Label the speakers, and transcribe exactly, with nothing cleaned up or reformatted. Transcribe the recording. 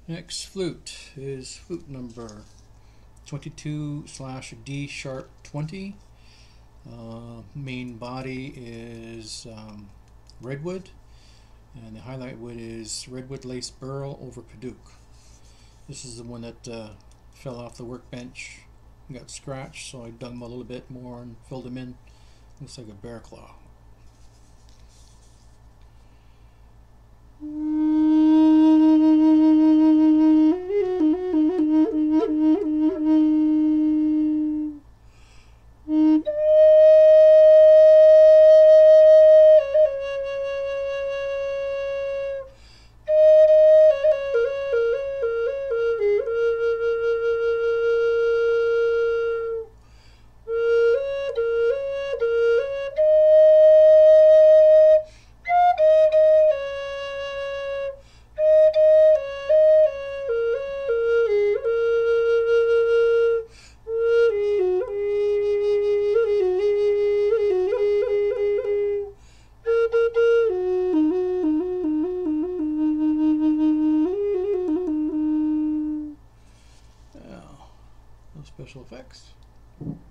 Speaker 1: Next flute is flute number twenty-two slash D sharp twenty. Uh, main body is um, Redwood, and the highlight wood is Redwood lace burl over padauk. This is the one that uh, fell off the workbench and got scratched, so I dug them a little bit more and filled them in. Looks like a bear claw. Special effects.